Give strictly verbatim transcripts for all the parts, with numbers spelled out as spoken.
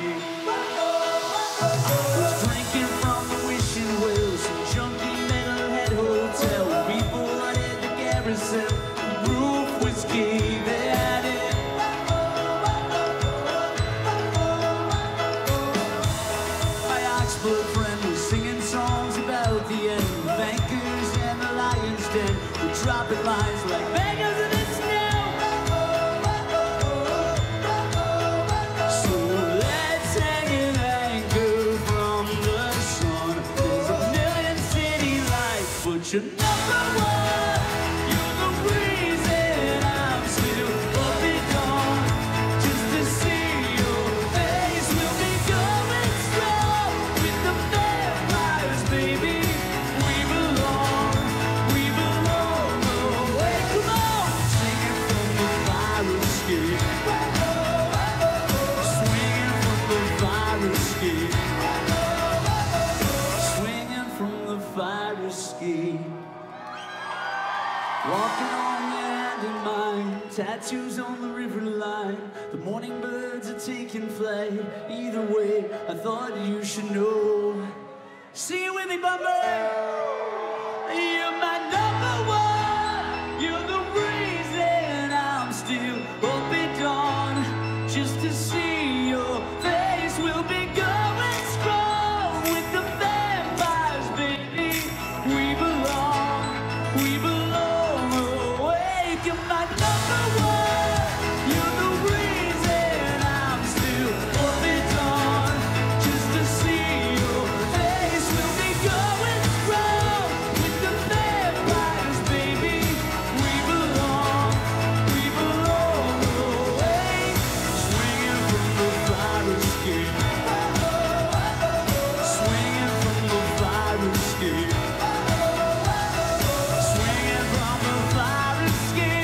Dropping lines like beggars in the snow. So let's hang an anchor from the sun. There's a million city lights, but you're number one. You're the reason I'm still up at dawn. Just to see your face, we'll be going strong with the vampires, baby. We belong, we belong. Walking on land in mine, tattoos on the river line. The morning birds are taking flight. Either way, I thought you should know. Sing it with me, Bunbury. You're my number one. You're the reason I'm still up at dawn. Just to see your face, we'll be going strong with the vampires, baby. We belong, we belong. You're my number one. You're the reason I'm still up at dawn. Just to see your face, we'll be going strong with the vampires, baby. We belong, we belong. Away, swinging from the fire escape, swinging from the fire escape, swinging from the fire escape.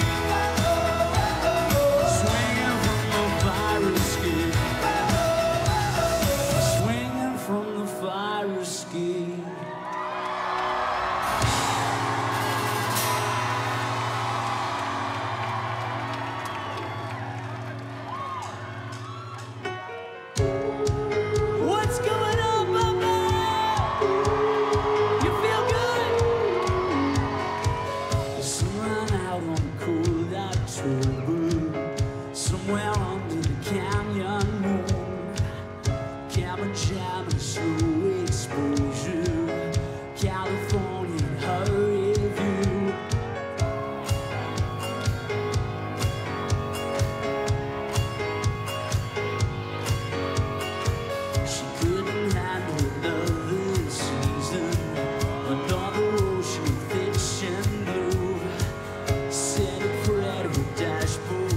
Somewhere under the canyon moon, camera jam and slow exposure, California hurry view. She couldn't handle another season, another ocean of fiction blue. Said a prayer to a dashboard.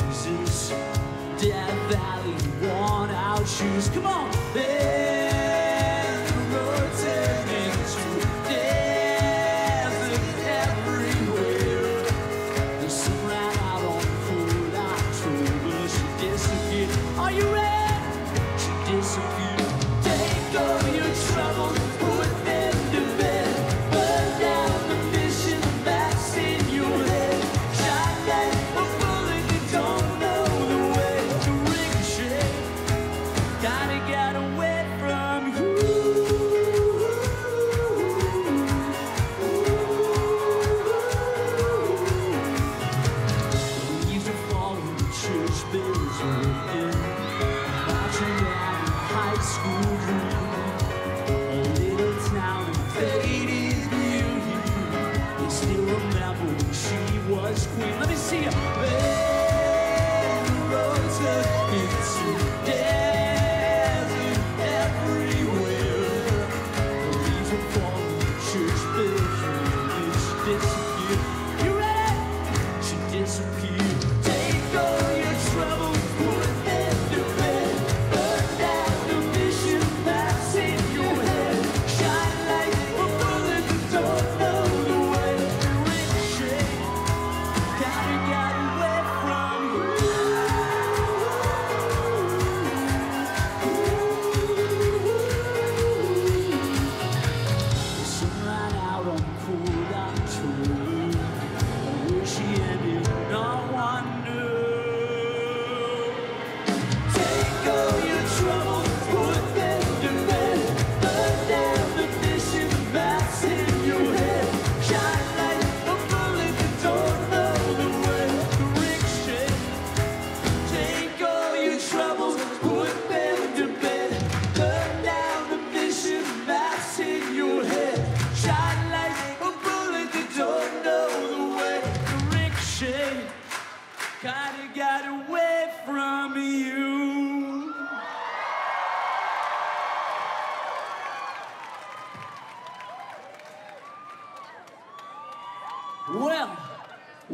Death Valley, worn out shoes. Come on, then the road turning to desert everywhere. The sun ran out on cold October. She disappeared. Are you ready? She disappeared. Take all your troubles, put them to bed. Burn down the mission that's in your head. Shine that a bullet you don't know. Gotta get away from you. Leaves are falling, church bells ringing, marching down in high school dream. A little town of faded beauty. They still remember when she was queen. Let me see you. When the roads are into death. Gotta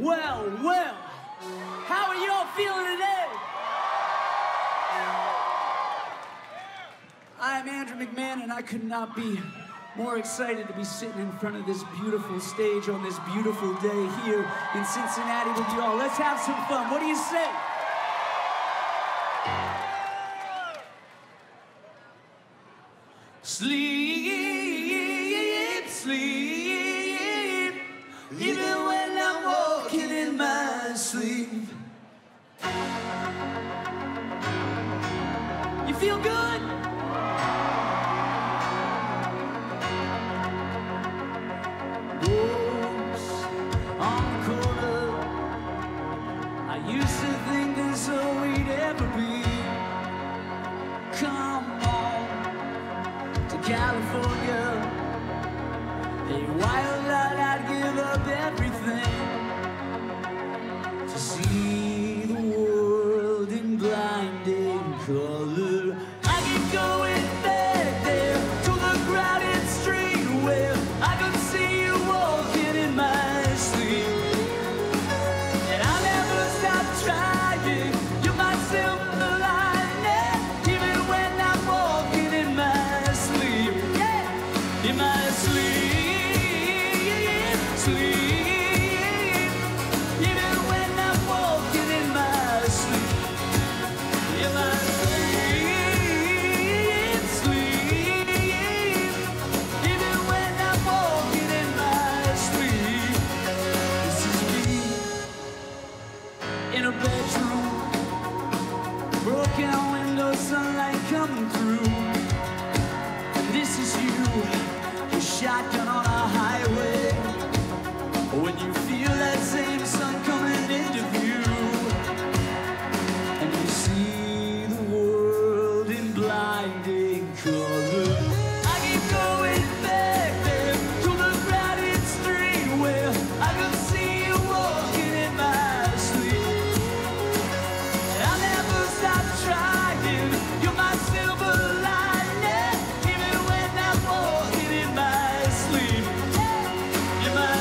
Well, well, how are y'all feeling today? I'm Andrew McMahon, and I could not be more excited to be sitting in front of this beautiful stage on this beautiful day here in Cincinnati with you all. Let's have some fun. What do you say? Sleep, sleep, even when I'm walking in my sleep. You feel good? Rose on the corner. I used to think this all we'd ever be. Come on to California. Hey, wild out, I'd give up everything to see the world in blinding color. I keep going back there to the crowded street where I could see you walking in my sleep. And I never stop trying. You're my silver lining, even when I'm walking in my sleep. Yeah, in my sleep, sleep. Even when I'm walking in my sleep. In my sleep, sleep. Even when I'm walking in my sleep. This is me in a bedroom, broken window, sunlight coming through. And this is you, your shotgun on a highway. When you feel that same sun coming into view, and you see the world in blinding color. I keep going back there to the crowded street where I could see you walking in my sleep. And I'll never stop trying. You're my silver lining, even when I'm walking in my sleep. In my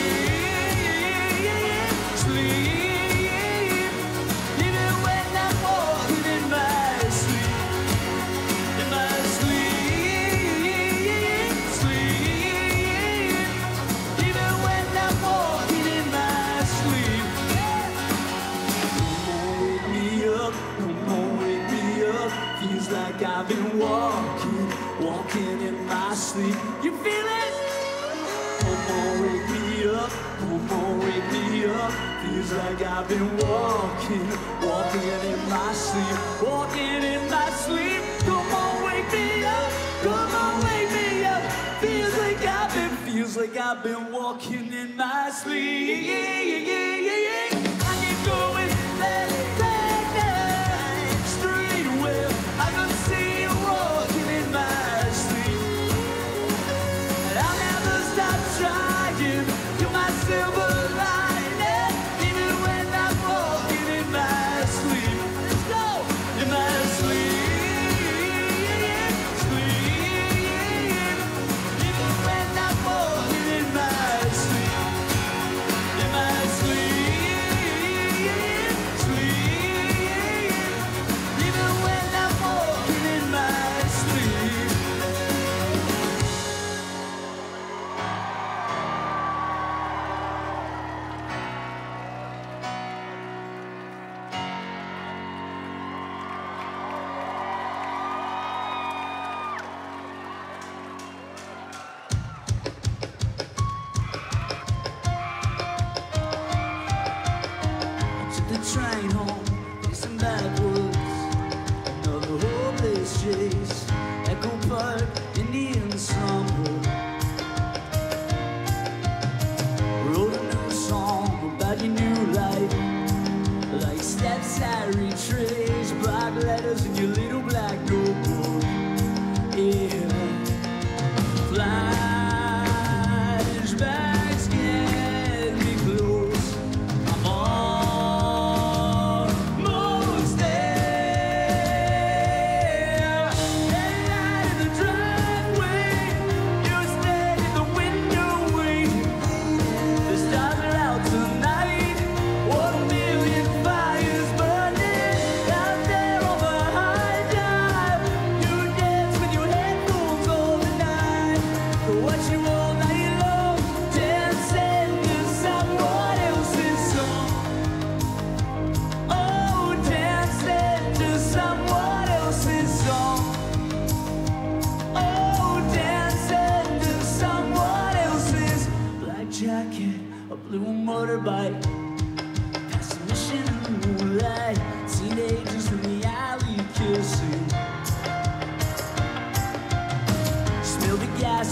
sleep, sleep. Even when I'm walking in my sleep. In my sleep, sleep. Even when I'm walking in my sleep. Come on, wake me up. Come on, wake me up. Feels like I've been walking, walking in my sleep. You feel it? Come on, wake me up. Come on, wake me up. Feels like I've been walking, walking in my sleep, walking in my sleep. Come on, wake me up. Come on, wake me up. Feels like I've been, feels like I've been walking in my sleep. I keep going back, back, back, straight where I can see you walking in my sleep. And I'll never stop trying. You're my silver lining, even when I'm walking in my sleep. Let's go! In my sleep, sleep. Even when I'm walking in my sleep. In my sleep.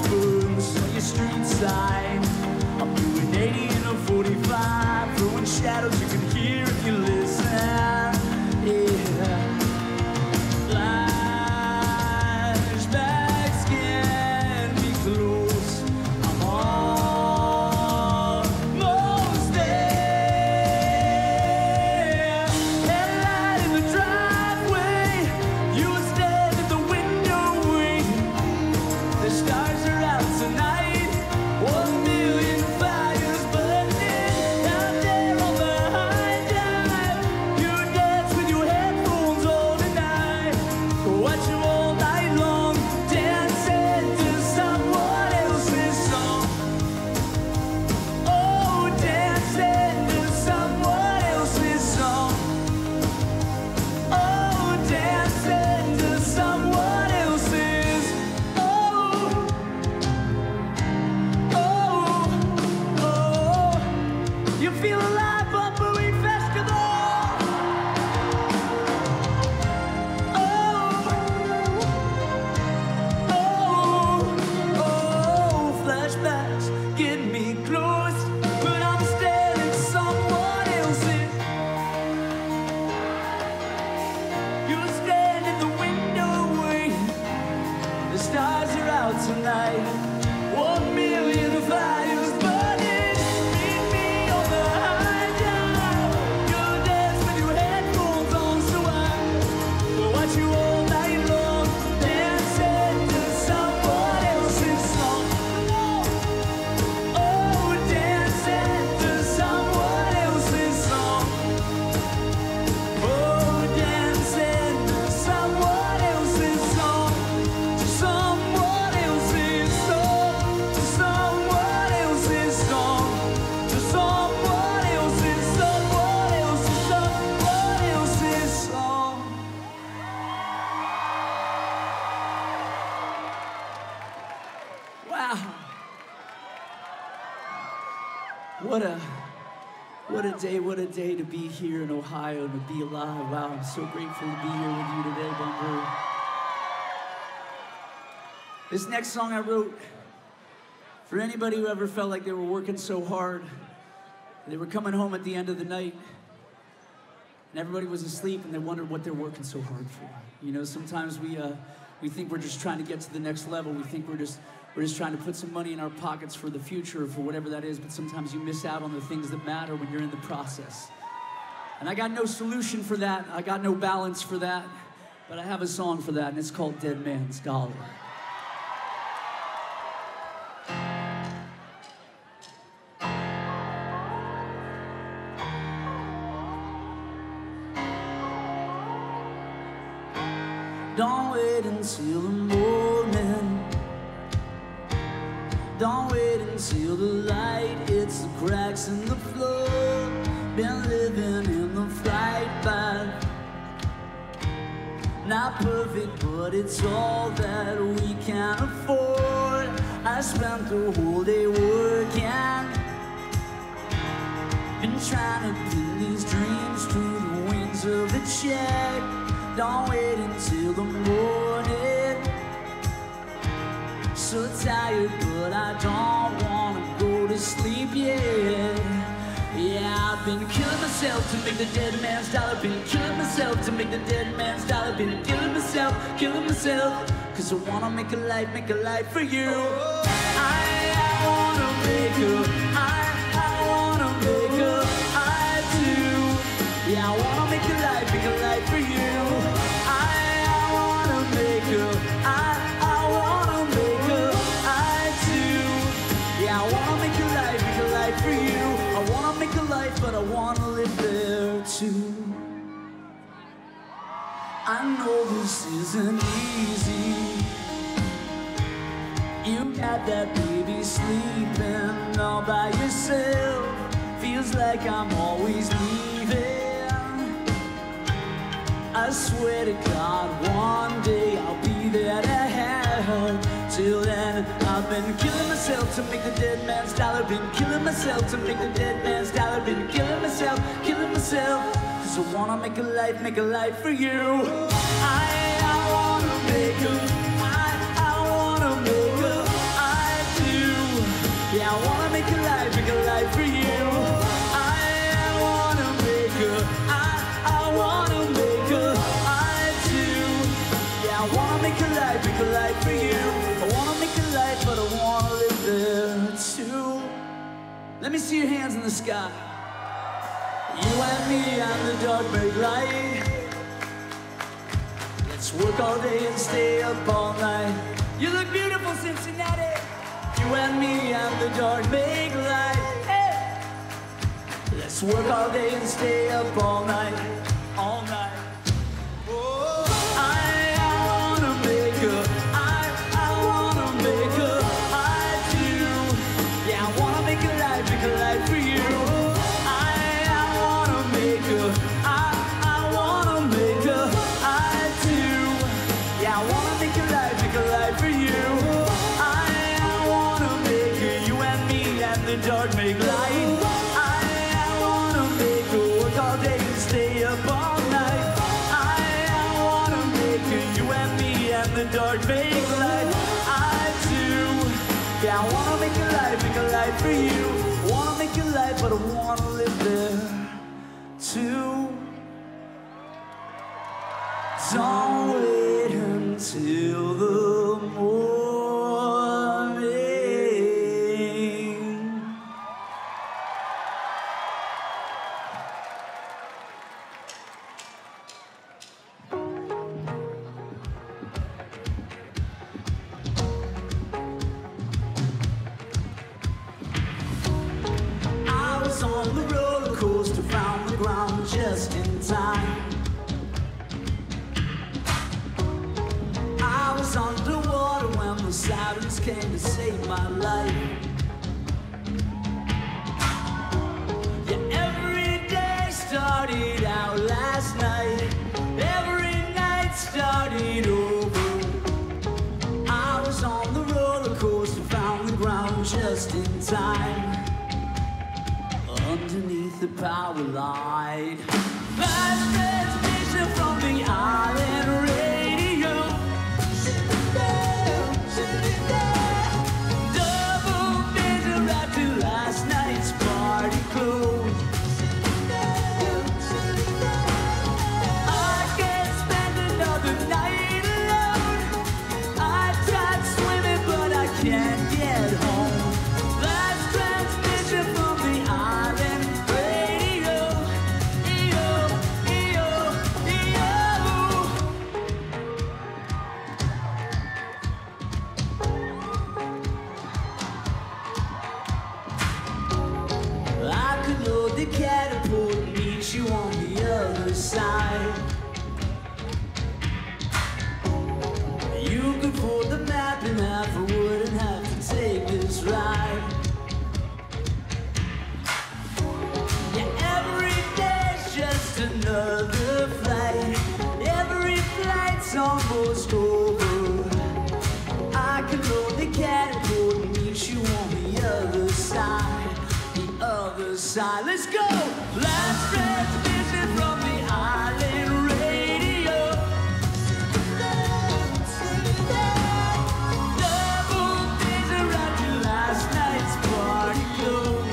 boots on your street side. I'm doing eighty in a forty-five, throwing shadows you can hear if you listen. Yeah. Flashbacks get me close. I'm almost there. Headlight in the driveway, you were standing at the window waiting. The stars are out tonight. One million fires burning out there on the high dive. You dance with your headphones on tonight. Watch you all night long, dancing to someone else's song. Oh, dancing to someone else's song. Oh, dancing to someone else's. Oh, oh, oh. You feel alive, Bunbury Festival. Oh, oh, oh. Flashbacks get me close, but I'm staring someone else's. You stand in the window waiting. The stars are out tonight. One million fires burning. Meet me on the high dive. You'll dance with your headphones on, so I will watch you all night long, dancing to someone else's song. Oh, dancing to someone else's song. Oh, dancing to someone else's song. To someone else's song. To someone else's song. To someone else's, someone else's, someone else's song. Wow. What a what a day, what a day to be here in Ohio and to be alive. Wow, I'm so grateful to be here with you today, Bunbury. This next song I wrote for anybody who ever felt like they were working so hard, they were coming home at the end of the night, and everybody was asleep, and they wondered what they're working so hard for. You know, sometimes we uh, we think we're just trying to get to the next level. We think we're just we're just trying to put some money in our pockets for the future, or for whatever that is. But sometimes you miss out on the things that matter when you're in the process. And I got no solution for that. I got no balance for that. But I have a song for that, and it's called Dead Man's Dollar. Don't wait until the morning. Don't wait until the light hits the cracks in the floor. Been living in the flight path. Not perfect, but it's all that we can afford. I spent the whole day working. Been trying to pin these dreams to the wings of a check. Don't wait until the morning. So tired, but I don't wanna go to sleep yet. Yeah, I've been killing myself to make the dead man's dollar. Been killing myself to make the dead man's dollar. Been killing myself, killing myself. Cause I wanna make a life, make a life for you. I, I wanna make a, I, I wanna make a, I do. Yeah, I wanna make a life, make a life for you. But I wanna live there too. I know this isn't easy. You got that baby sleeping all by yourself. Feels like I'm always leaving. I swear to God, one day I'll be there to help. Till then, I've been killing myself to make the dead man's dollar. Been killing myself to make the dead man's dollar. Been killing myself, killing myself. Cause I wanna make a life, make a life for you. I, I wanna make a, I, I wanna make a, I Yeah, I wanna make a life, make a life for you. I wanna make a life, but I wanna live there too. Let me see your hands in the sky. You and me and the dark make light. Let's work all day and stay up all night. You look beautiful, Cincinnati. You and me and the dark make light. Hey! Let's work all day and stay up all night, all night. Oh, I, I wanna make a, I, I wanna make a, I do. Yeah, I wanna make a life, make a life for you. I, I wanna make a, I, I wanna make a, I do. Yeah, I wanna make a life, make a life for you. I, I wanna make a, you and me and the dark make light. I, I wanna make a, work all day and stay up all night. I, I wanna make a, you and me and the dark make light. I do. Yeah, I wanna make a life, make a life for you. Wanna make a life, but I wanna live there too. Don't wait until the morning. I was on the roller coaster, found the ground just in time. I was underwater when the sirens came to save my life. Yeah, every day started out last night. Every night started over. I was on the roller coaster, found the ground just in time. Underneath the power line, flash transmission from the island radio. Double vision right to last night's party close. I can't spend another night alone. I tried swimming, but I can't get home. Last transmission from the island radio. E-oh, E-oh, E-oh. I could load the catapult and meet you on the other side. You could fold the map in half, I wouldn't have to take this ride. Yeah, every day's just another flight. Every flight's almost over. I could load the catapult and meet you on the other side. The other side. Let's go! Last transmission from the island radio. Double vision right to last night's party close.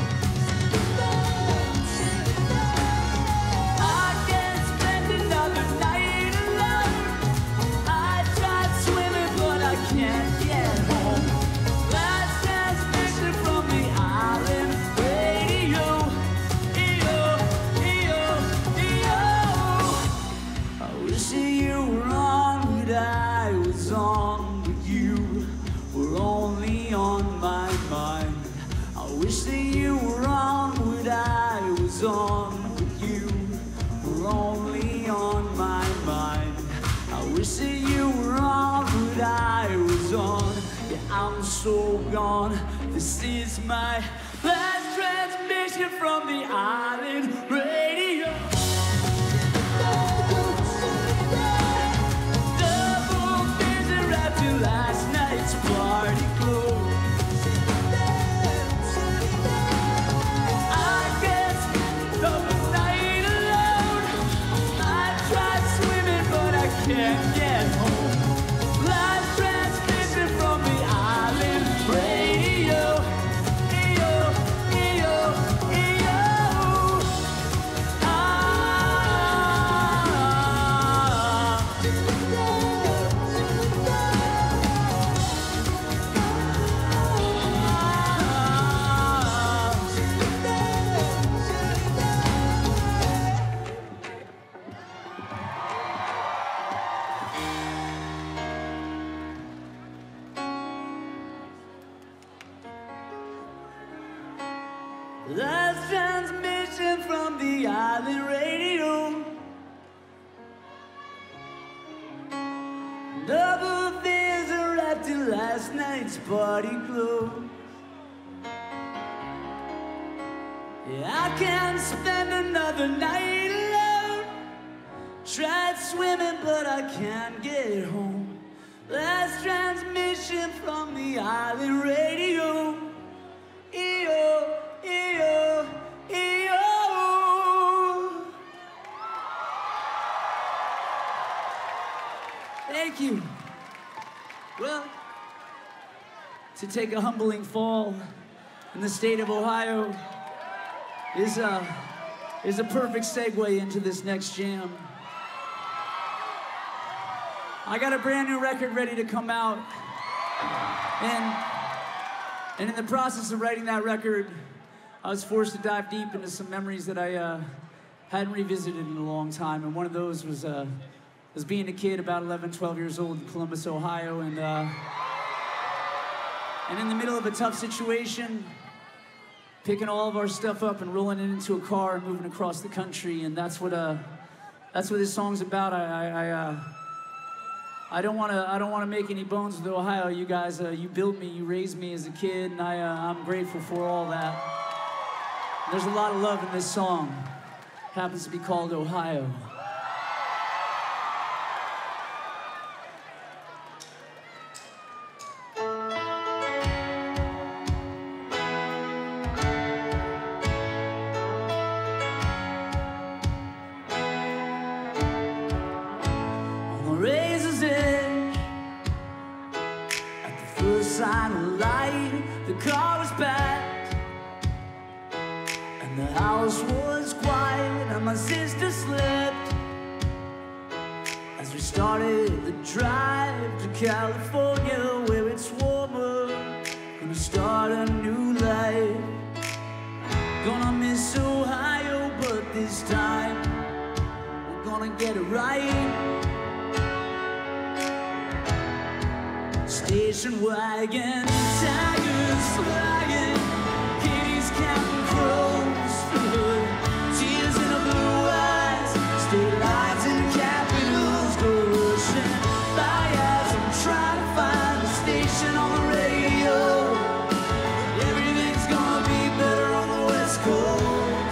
I can't spend another night alone. I tried swimming, but I can't get home. Last transmission from the island radio. E-oh, E-oh, E-oh. I wish that you were on, but I was on, but you were only on my mind. I wish that you were on, but I was on, but you were only on my mind. I wish that you were on, but I was on. Yeah, I'm so gone. This is my last transmission from the island radio. Double vision right to last night's party close. I can't spend another night alone. I tried swimming, but I can't get home. Last transmission from the island radio. E-oh, E-oh, E-oh. Ah. Last transmission from the island radio. Double fears are wrapped in last night's party clothes. Yeah, I can't spend another night alone. Tried swimming, but I can't get home. Last transmission from the island radio. E O, E O, E O. Thank you. Well, to take a humbling fall in the state of Ohio is a, is a perfect segue into this next jam. I got a brand new record ready to come out, and, and in the process of writing that record, I was forced to dive deep into some memories that I uh, hadn't revisited in a long time, and one of those was, uh, was being a kid about eleven, twelve years old in Columbus, Ohio, and, uh, and in the middle of a tough situation, picking all of our stuff up and rolling it into a car and moving across the country, and that's what, uh, that's what this song's about. I, I, I uh, I don't want to. I don't want to make any bones with Ohio. You guys, uh, you built me, you raised me as a kid, and I, uh, I'm grateful for all that. There's a lot of love in this song. It happens to be called Ohio. Sign of light, the car was packed, and the house was quiet, and my sister slept. As we started the drive to California, where it's warmer, gonna start a new life. Gonna miss Ohio, but this time we're gonna get it right. Station wagon, tigers flying, kitties counting crows, tears in her blue eyes, state lights and capitals go rushing by as I'm trying to find a station on the radio. Everything's gonna be better on the West Coast.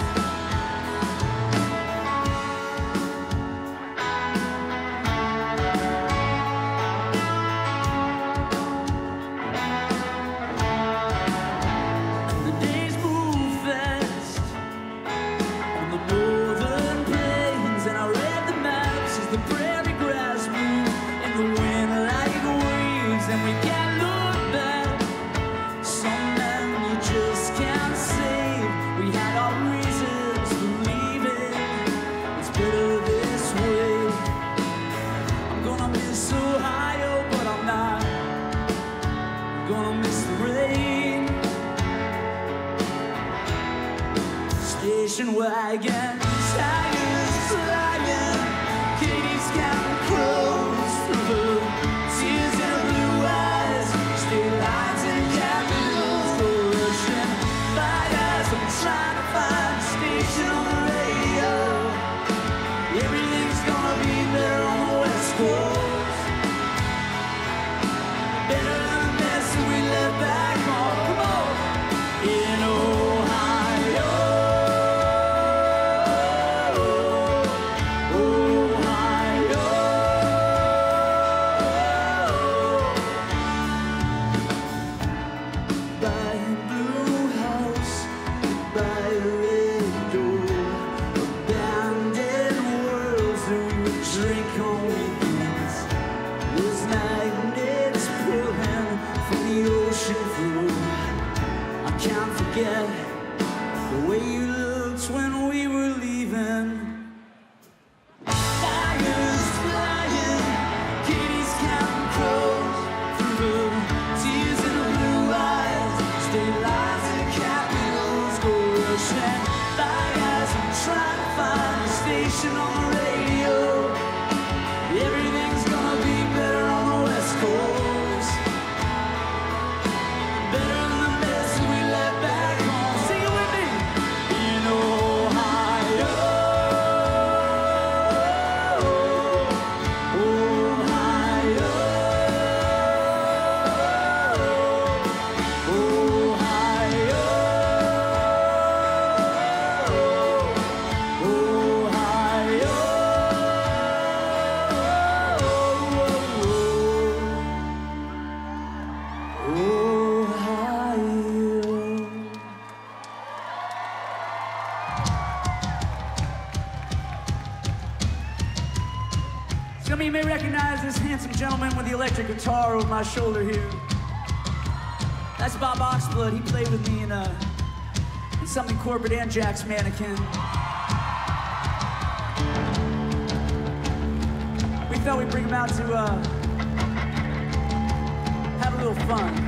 Station wagon, tigers flying, kitties counting crows, tears in her blue eyes, state lines and capitals go rushing by as I'm trying to find a station on the radio. Everything's gonna be better on the West Coast, better than the mess that we left back home. Come on, in Ohio. gentleman with the electric guitar over my shoulder here. That's Bob Oxblood. He played with me in, uh, in something corporate and Jack's Mannequin. We thought we'd bring him out to uh, have a little fun.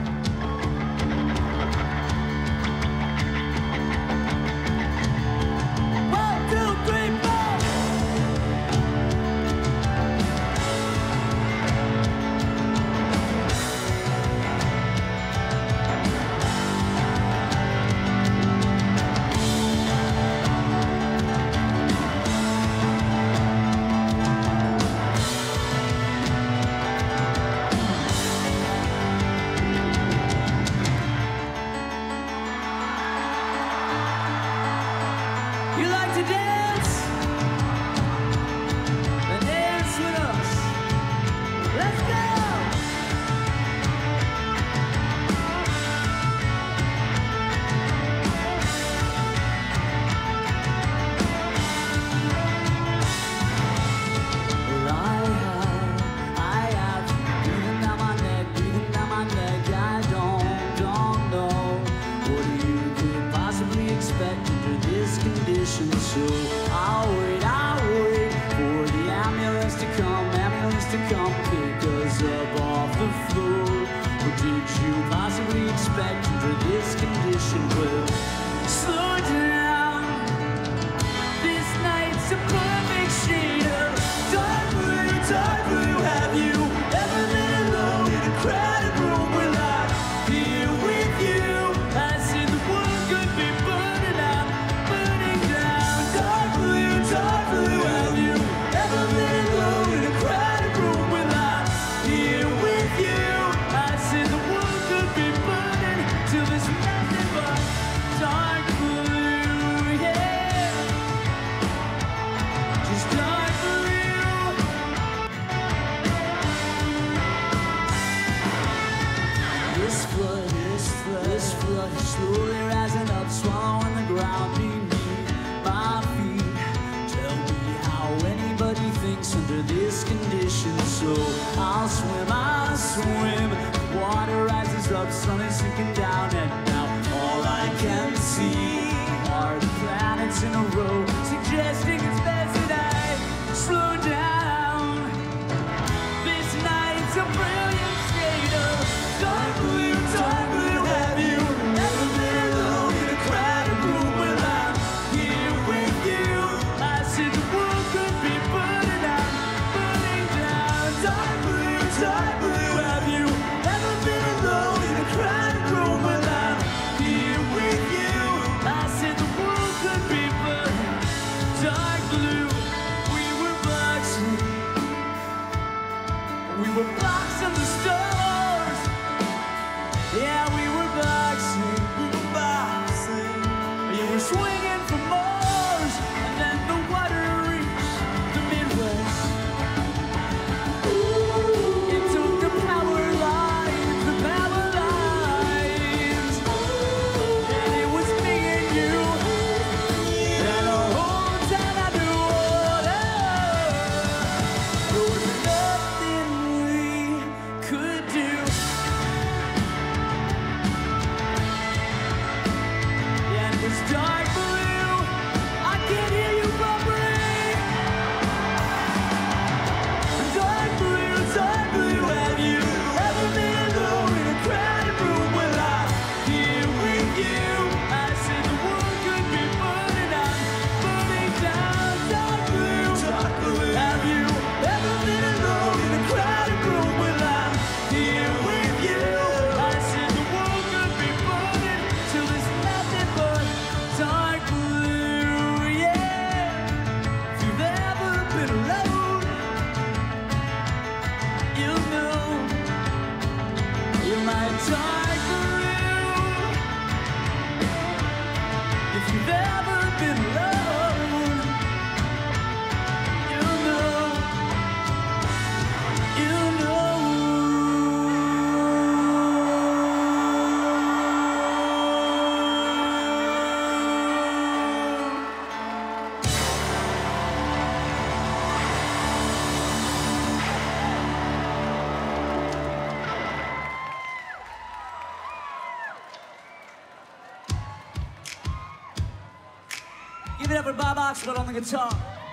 it up for Bob Oxford on the guitar.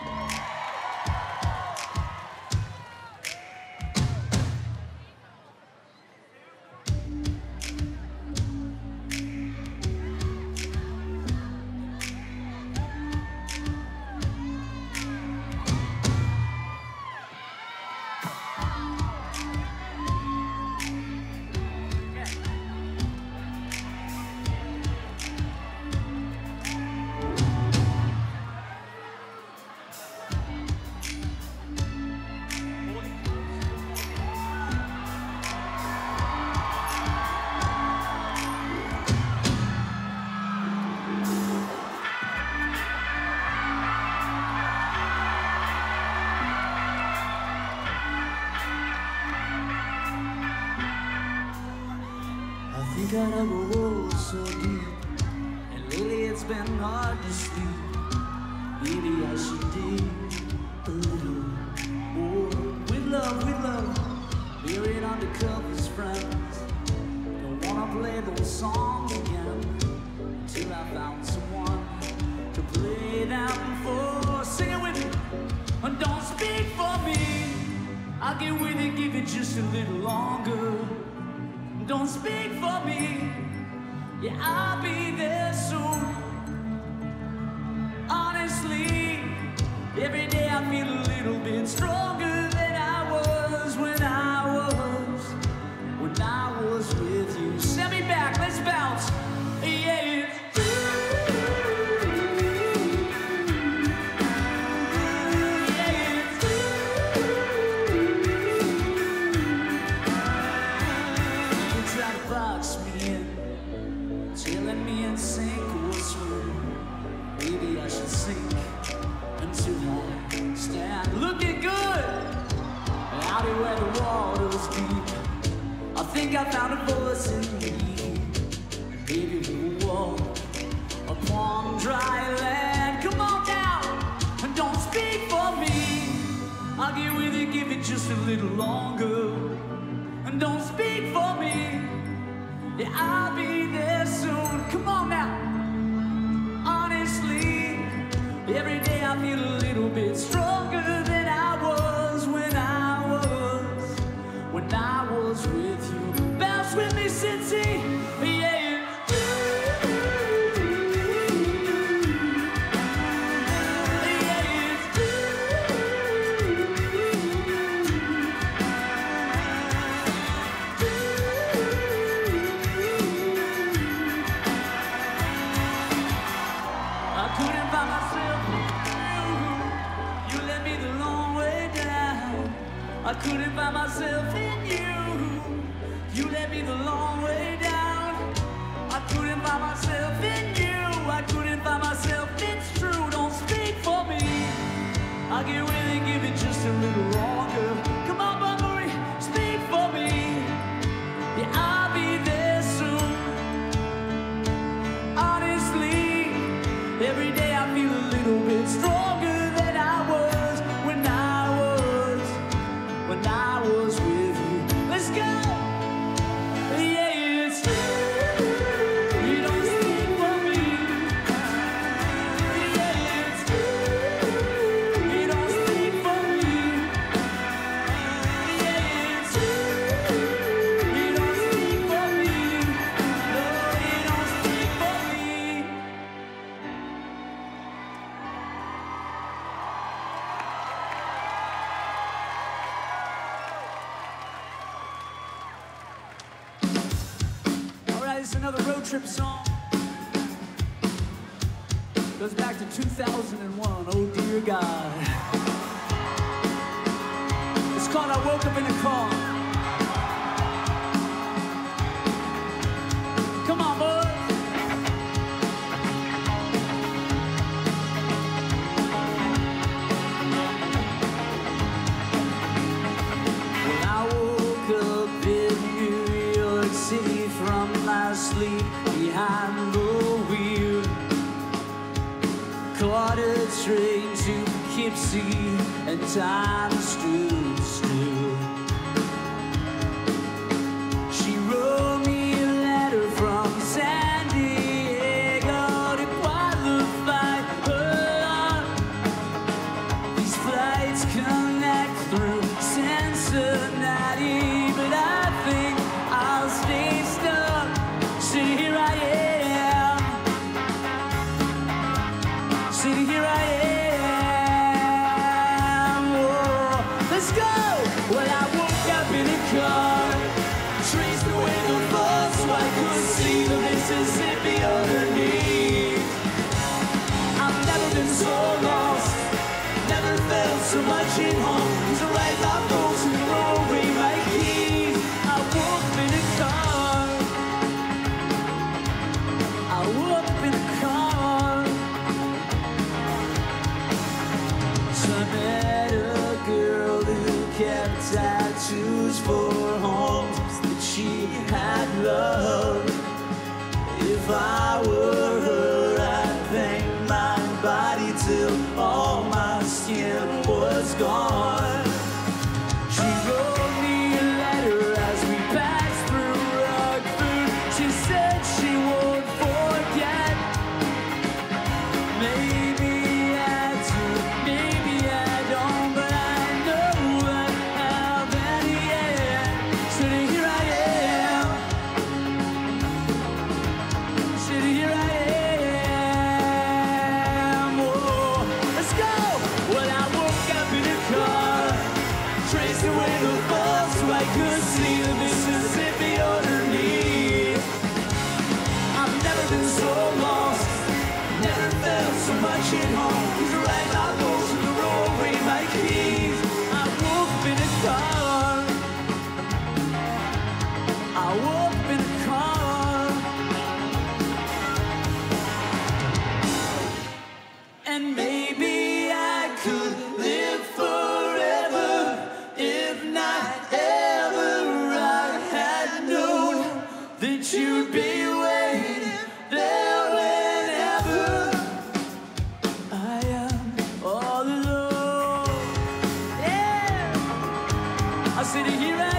Got a hole so deep, and lately it's been hard to sleep. Maybe I should dig a little more. With love, with love, buried under covers, friends. Don't wanna play those songs again until I found someone to play them for. Sing it with me, and don't speak for me. I'll get with it, give it just a little longer. Don't speak for me, yeah, I'll be there soon. Honestly, every day I feel a little bit stronger than I was when I was, when I was with you. Send me back, let's bounce, yeah. Where the water's deep, I think I found a voice in me. Maybe we'll walk upon dry land. Come on now, and don't speak for me. I'll get with it, give it just a little longer. And don't speak for me, yeah, I'll be there soon. Come on now. Honestly, every day I feel a little bit stronger than I was when I was, when I was with you. Bounce with me, Cincy, yeah. I couldn't find myself in you. You led me the long way down. I couldn't find myself in you. I couldn't find myself, it's true. Don't speak for me. I'll get with it, give it just a little longer. Come on, Bunbury, speak for me. Yeah, I'll be there soon. Honestly, every day I feel a little bit stronger than I was when I was, when I was with you. Let's go! Yeah, it's true. You don't speak for me. Yeah, it's true. You don't speak for me. Yeah, it's true. You don't speak for me. No, you don't speak for me. This is another road trip song. Goes back to two thousand one, oh dear God. It's called I Woke Up in a Car. Come on, boys. Well, I woke up in New York City from my sleep behind the wheel. Caught a train to Poughkeepsie and time stood still. She wrote me a letter from San Diego to qualify her Mississippi underneath. I've never been so lost, never felt so much at home. To write my books and throw away my keys. I woke up in a car. I woke up in a car. So I met a girl who kept tattoos for homes that she had loved. If I were her, I'd paint my body till all my skin was gone. She wrote me a letter as we passed through Rockford. She said she won't forget. Maybe I do, maybe I don't, but I know I haven't yet. So here I am. So here I am. Oh, let's go. Well, I woke up in a car, traced away the bus so I could see the Mississippi underneath. I've never been so lost, never felt so much at home. To write my books and throw away my keys. I woke up in a car. I woke up in a car. And maybe I could live forever, if not ever. I had known that you'd be waiting there whenever I am all alone. Yeah, I said here I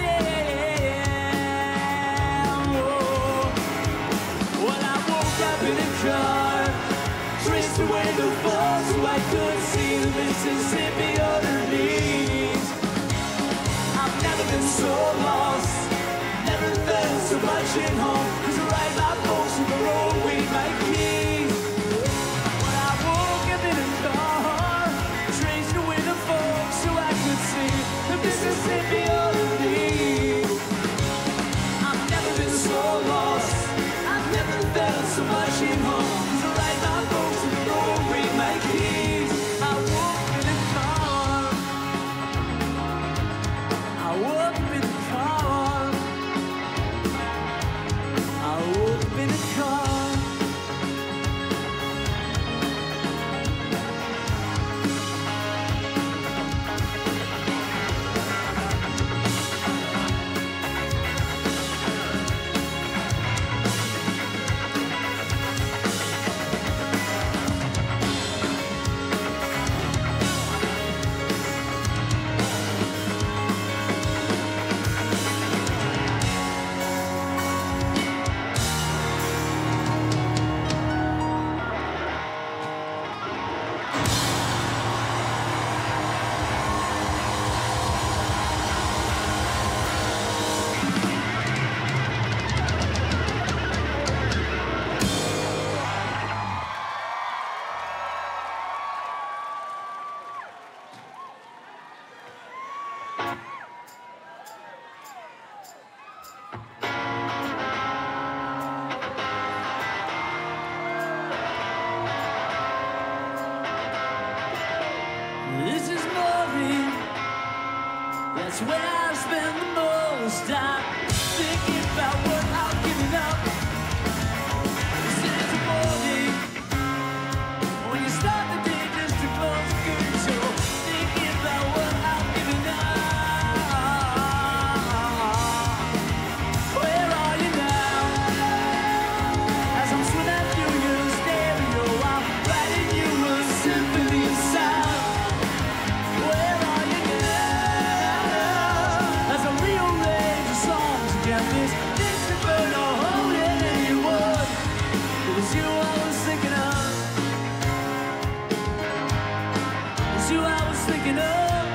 am. Oh. Well, I woke up in a car, traced away the fall so I could see the Mississippi underneath. I've never been so lost, never felt so much at home. Cause I write my books and throw away my keys. When I woke up in a car, traced away the fog so I could see the Mississippi underneath. I've never been so lost, I've never felt so much at home. Cause I write my books and throw away my keys. I woke up in a car. I woke up in a car. I woke up in a car. This is movie. That's where I spend the most time thinking about what I'm giving up. This is a movie. When you start the day just to close a good show, thinking about what I'm giving up. Where are you now? As I'm swimming through your stereo, I'm writing you a symphony of sound. Where are you now? As I rearrange the songs again, this distant bird or holding anyone. It was you I was thinking of. It was you I was thinking of.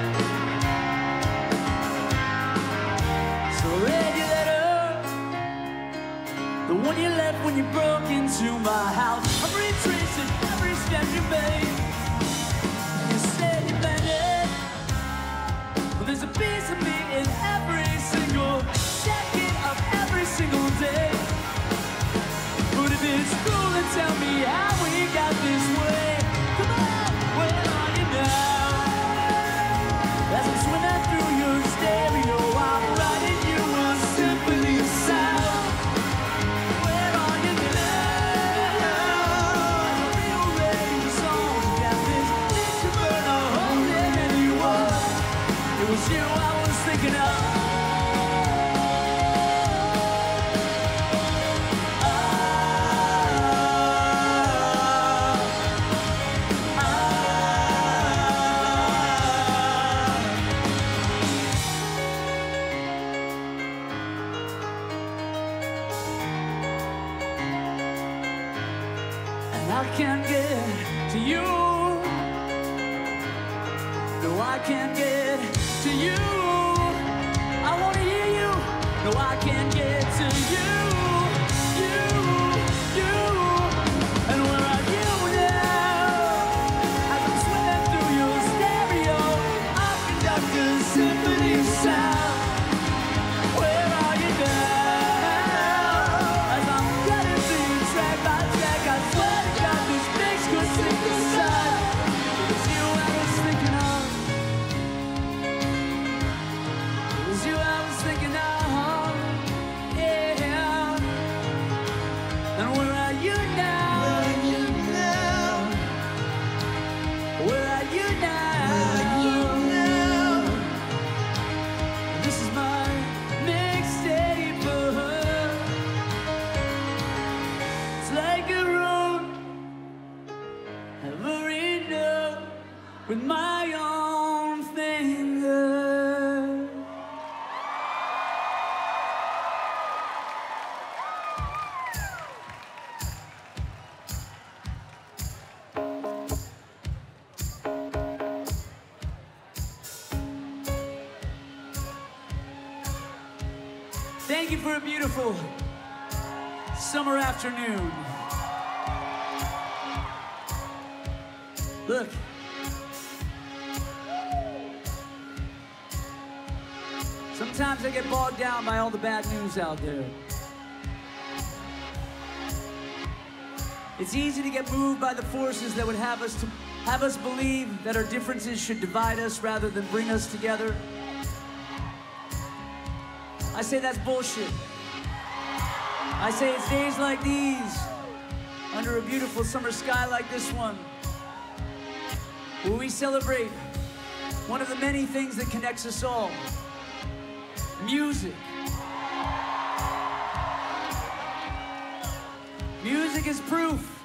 So read your letter, the one you left when you broke into my house. I'm retracing every step you made. You said you meant it. Well, there's a piece of me in every single second of every single day. But me how we got this way. Come on, where are you now? As I'm swimming through your stereo, I'm writing you a symphony sound. Where are you now? As I'm rearranging the songs, got this itch to burn a hole in anyone. It was you I was thinking of. I can't get to you. No, I can't get to you. I want to hear you. No, I can't get to you. You, you. And where are you now? As I'm swimming through your stereo, I conduct a symphony sound. Where are you now? As I'm cutting through track by track, I swear could sink the sun. It was you I was thinking of. It was you I was thinking of. Yeah. And where are you now? Where are you now? Where are you now? Where are you now? This is my mixtape for her. It's like a road every note with my own finger. Thank you for a beautiful summer afternoon. Look, sometimes I get bogged down by all the bad news out there. It's easy to get moved by the forces that would have us to have us believe that our differences should divide us rather than bring us together. I say that's bullshit. I say it's days like these, under a beautiful summer sky like this one, where we celebrate one of the many things that connects us all, music. Music is proof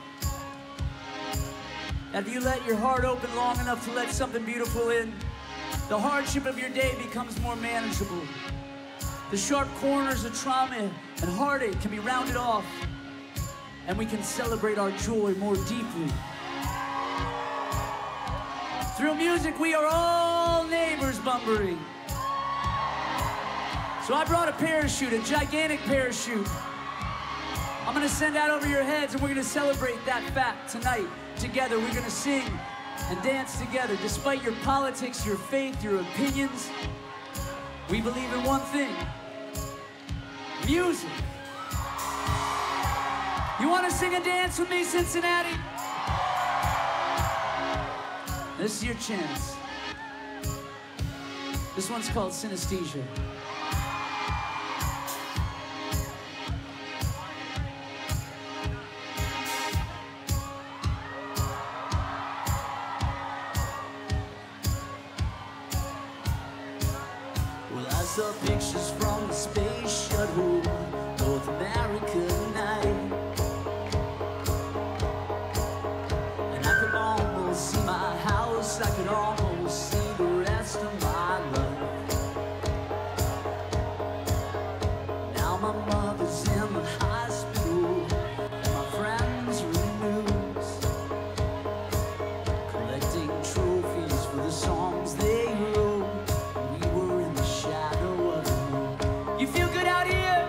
that if you let your heart open long enough to let something beautiful in, the hardship of your day becomes more manageable. The sharp corners of trauma and heartache can be rounded off, and we can celebrate our joy more deeply. Through music, we are all neighbors, Bunbury. So I brought a parachute, a gigantic parachute. I'm gonna send out over your heads, and we're gonna celebrate that fact tonight together. We're gonna sing and dance together. Despite your politics, your faith, your opinions, we believe in one thing: music. You wanna sing and dance with me, Cincinnati? This is your chance. This one's called Synesthesia. Well, I saw pictures from the space shuttle, North America night, and I could almost see my house, I could almost see the rest of my life. Now my mother's in the hospital, and my friends are in the news, collecting trophies for the songs they wrote. We were in the shadow of the moon. You feel good out here?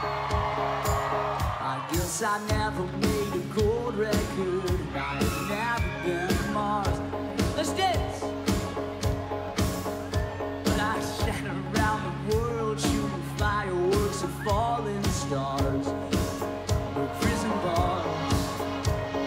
I guess I never made a gold record, and I have never been to Mars. Let's dance! But I sat around the world shooting fireworks of falling stars, no prison bars.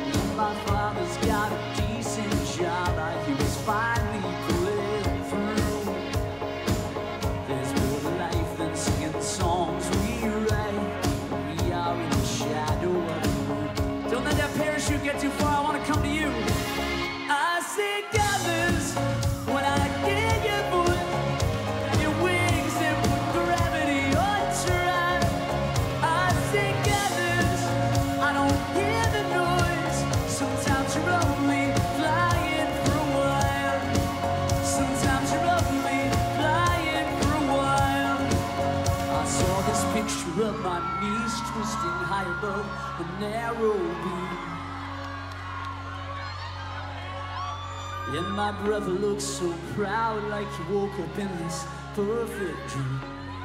rub my knees, twisting high above the narrow beam. And my brother looks so proud, like he woke up in this perfect dream.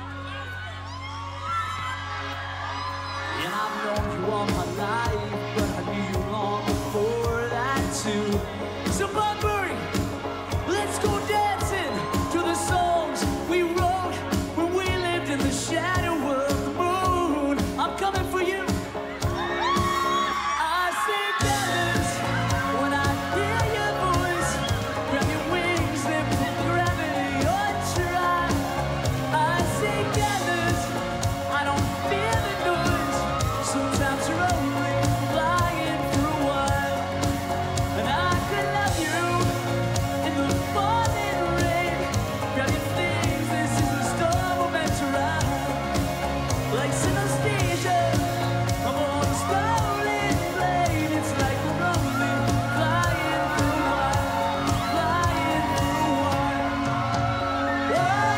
And I've known you all my life, but I knew you long before that too. So Bunbury, let's go dancing to the songs we wrote when we lived in the shadow of the moon. I'm coming for you. I say balance when I hear your voice. Grab your wings and put gravity on try. I say gathers, I don't fear the noise. Sometimes you're only flying for a while. And I could love you in the falling rain. Grab your things, this is a storm we're meant to ride. Like synesthesia, I'm on a stolen plane. It's like we're only flying for a while, flying for a while. Whoa,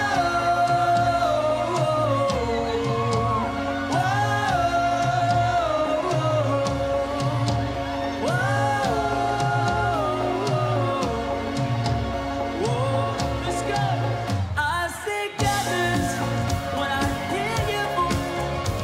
whoa, whoa, whoa. Let's go. I say gathers when I hear your voice.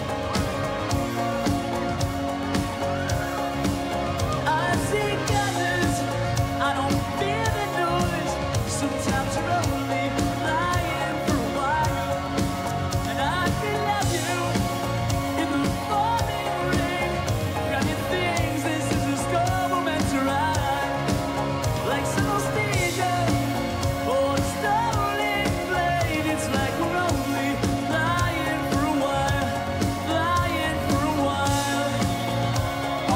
I say gathers, I don't fear the noise. Sometimes you're only lying for a while. And I can love you in the falling rain. Grab your things, this is a storm we're meant to ride. Like synesthesia or a stolen plane. It's like we're only flying for a while, flying for a while. Whoa,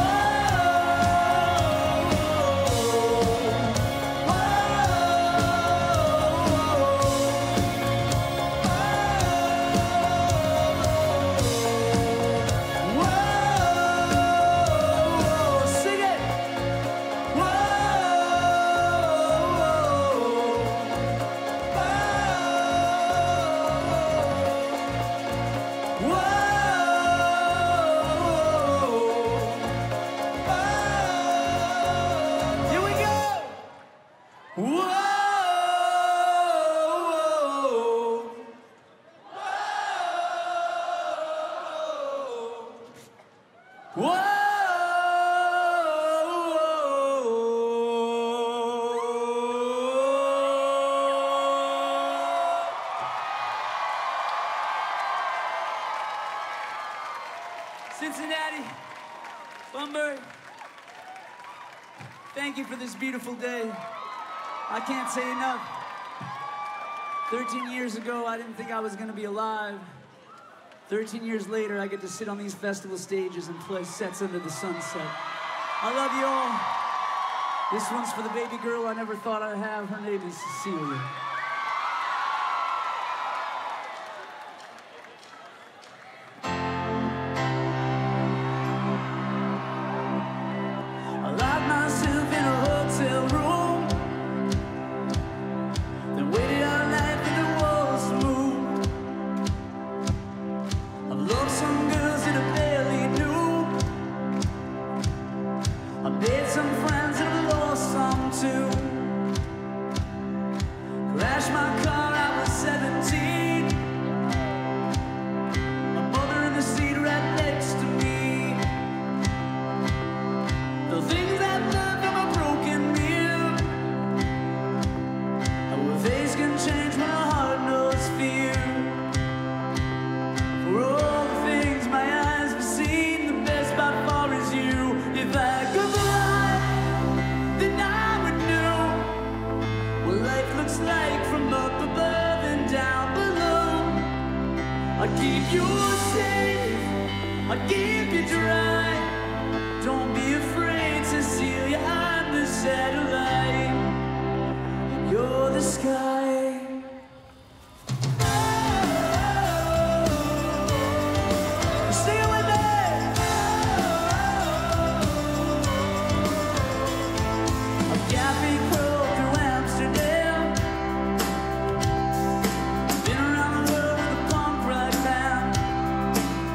whoa, sing it. Whoa, whoa. Here we go. Whoa. Cincinnati, Bunbury, thank you for this beautiful day. I can't say enough. thirteen years ago, I didn't think I was gonna be alive. thirteen years later, I get to sit on these festival stages and play sets under the sunset. I love you all. This one's for the baby girl I never thought I'd have. Her name is Cecilia. I locked myself in a hotel room, then waited all night for the walls to move. I've loved some girls that I barely knew. I made some friends and I've lost some too. Crashed my car, I was seventeen. My mother in the seat right next to me. The things I've learned from a broken mirror, how a face can change when a heart knows fear. For all the things my eyes have seen, the best by far is you. If I could fly, then I would know what life looks like from up above and down below. I'd keep you safe, I'd keep you dry. Don't be afraid, Cecilia, I'm the satellite. You're the sky. Sing it with me. A cafe crawled through Amsterdam. Been around the world with a punk rock band.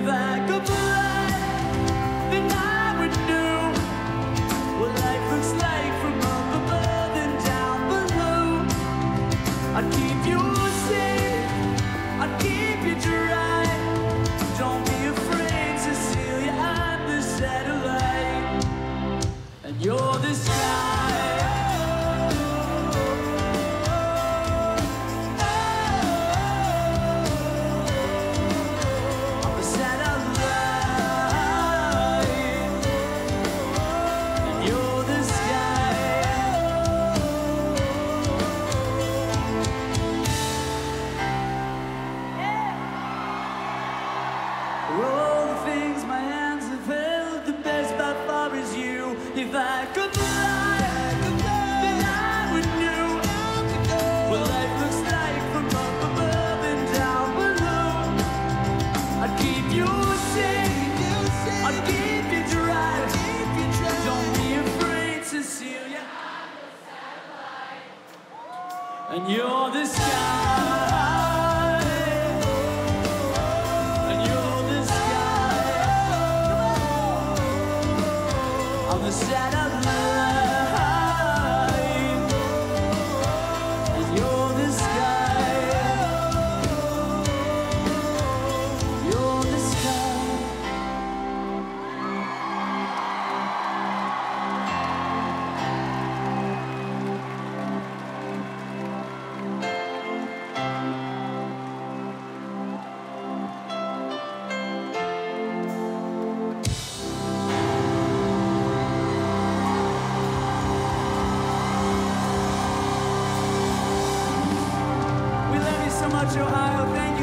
If I could fly, then I would know what life looks like from up above and down below. I'd keep you safe, I'd keep you dry. Don't be afraid, Cecilia, I'm the satellite, and you're the sky. If I could fly, then I would know what life looks like from up above and down below. I'd keep you safe, I'd keep you dry. Don't be afraid, Cecilia, and you're the sky, and you're the sky. I'm the satellite, and you're the sky. You're the sky. So much, Ohio. Thank you.